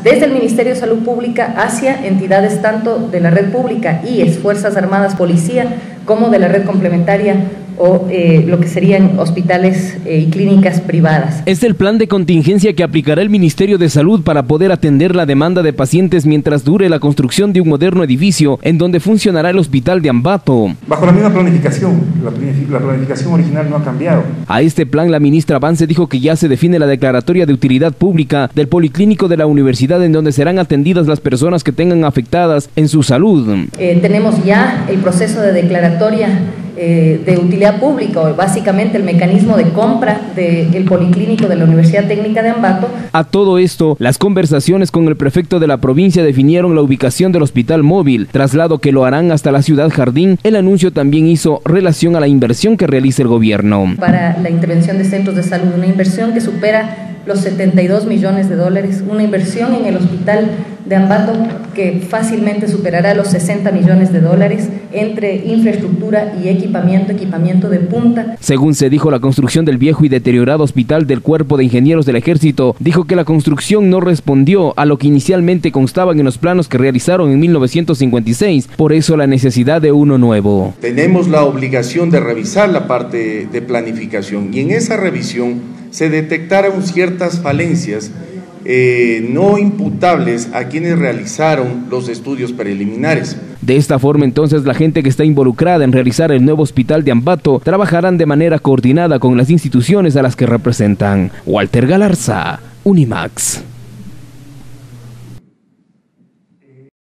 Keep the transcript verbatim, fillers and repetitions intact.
desde el Ministerio de Salud Pública hacia entidades tanto de la red pública, I E S, Fuerzas Armadas, Policía, como de la red complementaria o eh, lo que serían hospitales eh, y clínicas privadas. Es el plan de contingencia que aplicará el Ministerio de Salud para poder atender la demanda de pacientes mientras dure la construcción de un moderno edificio en donde funcionará el hospital de Ambato. Bajo la misma planificación, la, la planificación original no ha cambiado. A este plan la ministra Vance dijo que ya se define la declaratoria de utilidad pública del policlínico de la universidad en donde serán atendidas las personas que tengan afectadas en su salud. Eh, tenemos ya el proceso de declaratoria Eh, de utilidad pública, o básicamente el mecanismo de compra del policlínico de la Universidad Técnica de Ambato. A todo esto, las conversaciones con el prefecto de la provincia definieron la ubicación del hospital móvil, traslado que lo harán hasta la ciudad Jardín. El anuncio también hizo relación a la inversión que realiza el gobierno. Para la intervención de centros de salud, una inversión que supera los setenta y dos millones de dólares, una inversión en el hospital de Ambato que fácilmente superará los sesenta millones de dólares entre infraestructura y equipamiento, equipamiento de punta. Según se dijo, la construcción del viejo y deteriorado hospital del Cuerpo de Ingenieros del Ejército dijo que la construcción no respondió a lo que inicialmente constaban en los planos que realizaron en mil novecientos cincuenta y seis, por eso la necesidad de uno nuevo. Tenemos la obligación de revisar la parte de planificación y en esa revisión se detectaron ciertas falencias eh, no imputables a quienes realizaron los estudios preliminares. De esta forma, entonces, la gente que está involucrada en realizar el nuevo hospital de Ambato trabajarán de manera coordinada con las instituciones a las que representan. Walter Galarza, Unimax.